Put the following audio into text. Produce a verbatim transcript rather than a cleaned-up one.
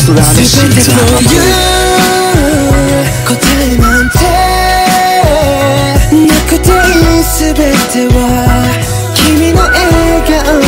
空の下全てそういう答えなんてなくていい、全ては君の笑顔